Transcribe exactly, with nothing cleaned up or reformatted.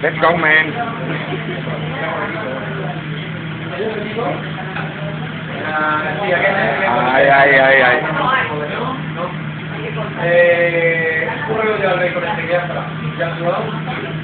Let's go, man. Ay, ay, ay, ay. Eh, un correo de Albert con este que ya está. ¿Ya has jugado?